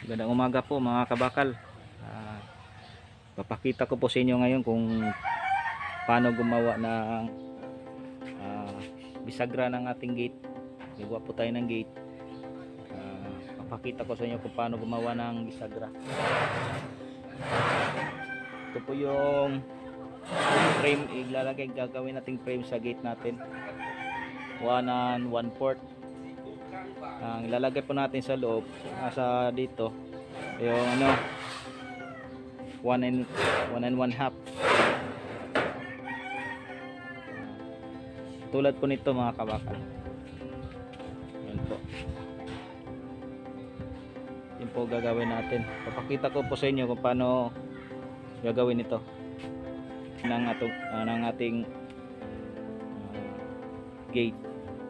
Gandang umaga po mga kabakal. Ah, Papakita ko po sa inyo ngayon kung paano gumawa ng bisagra ng ating gate. Gagawa po tayo ng gate. Papakita ko sa inyo kung paano gumawa ng bisagra. Ito po yung frame, gagawin nating frame sa gate natin. 1 and 1/4. Ang ilalagay po natin sa loob, nasa dito yung 1 and 1/2. Tulad po nito mga kabakal. Yan po. Yan po gagawin natin. Papakita ko po sa inyo kung paano gagawin ito ng ating gate.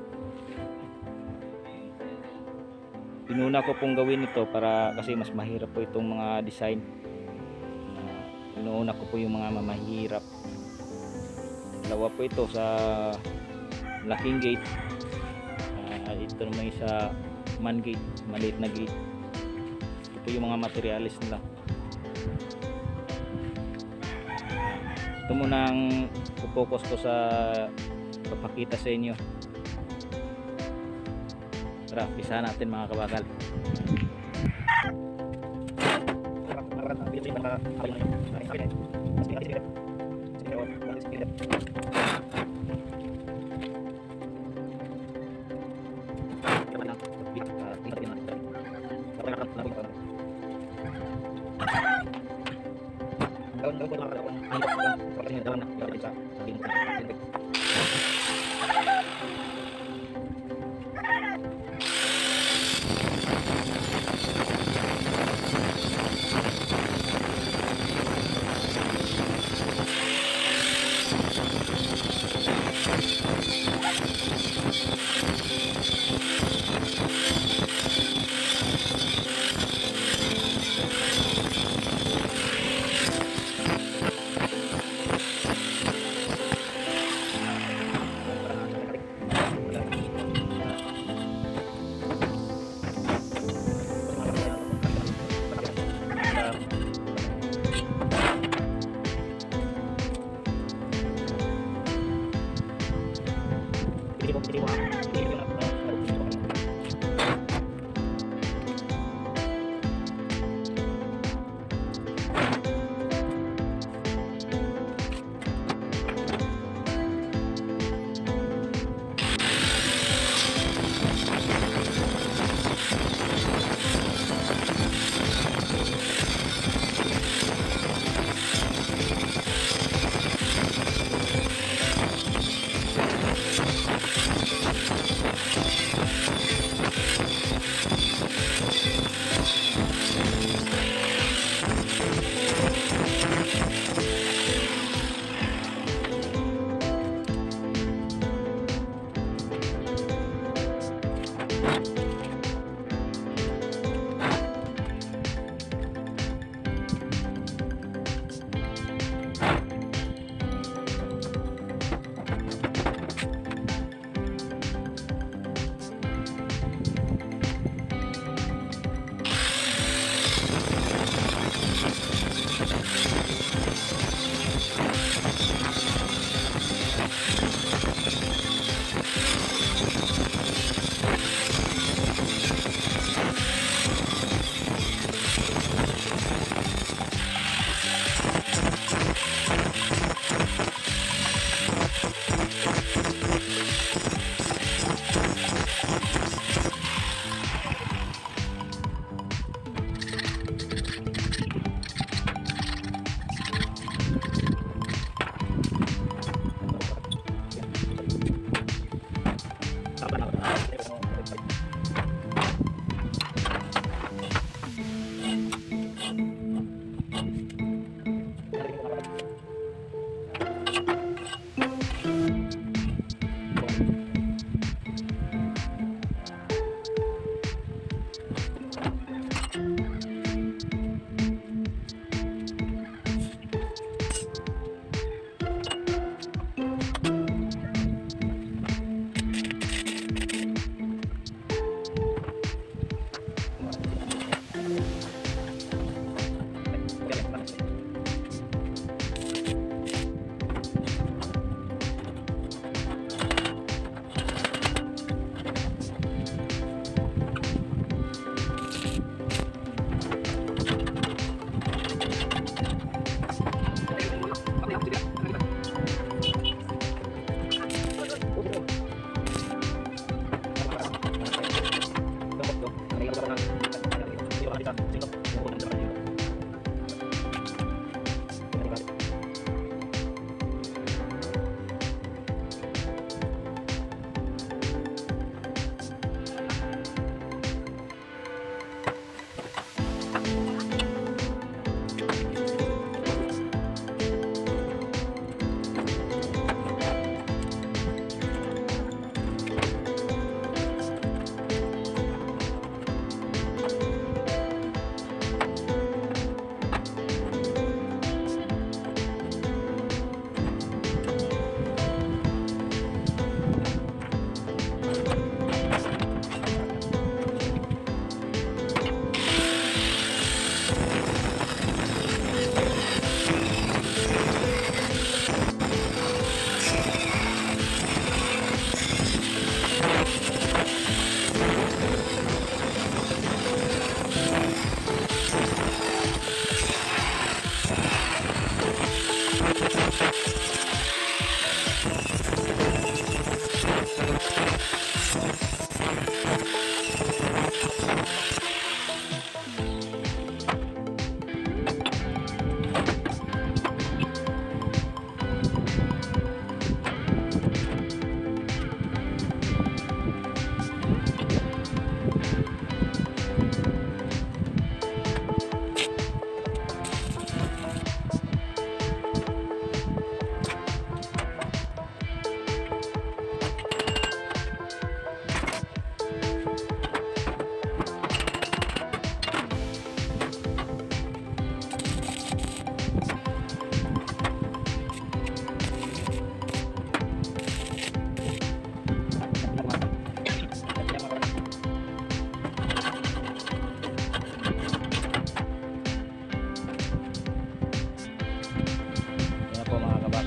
Pinuna ko pong gawin ito para kasi mas mahirap po itong mga design. Pinuuna ko po yung mga mahirap. Dalawa po ito sa laking gate. Ito naman sa man gate, maliit na gate. Ito po yung mga materialis nila. Ito muna ang focus ko sa papakita sa inyo. Tara, umpisa natin mga kabakal.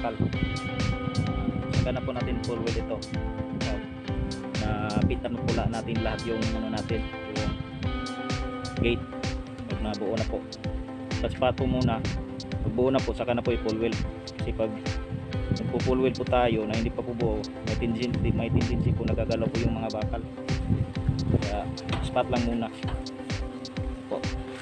bakal. Saka na po natin full wheel ito. Napitan po natin lahat yung ano natin, yung gate. Pag nabuo na po, paspat po muna. Pag buo na po, saka na po i-full wheel. Kasi pag nagpo-full wheel po tayo na hindi pa po buo, may tendency po nagagalaw po yung mga bakal. Kaya spot lang muna po.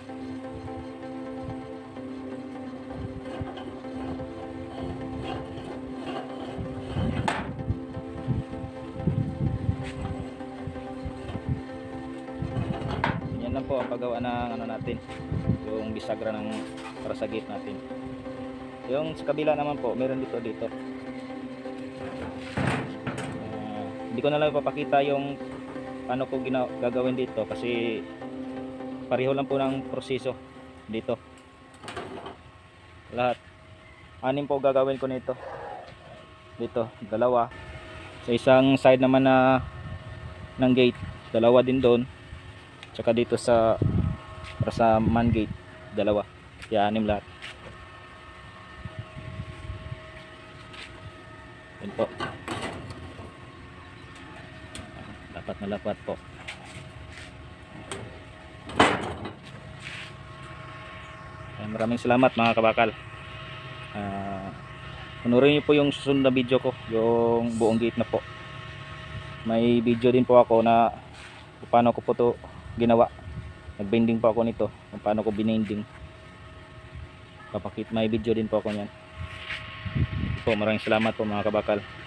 Yan lang po ang paggawa ng ano natin, yung bisagra ng para sa gate natin. Yung sa kabila naman po, meron dito. Hindi ko na lang ipapakita yung paano ko gagawin dito kasi pareho lang po ng proseso dito. Lahat. 6 po gagawin ko nito. Dito, 2. Sa isang side naman ng gate, 2 din doon. Tsaka dito para sa man gate, 2. Kaya 6 lahat. Yun po. Lapat na lapat po. Maraming salamat mga kabakal. Panoorin niyo po yung susunod na video ko, yung buong gate na po. May video din po ako na kung paano ko po to ginawa. Nagbending po ako nito, kung paano ko binending. May video din po ako niyan. Po, maraming salamat po mga kabakal.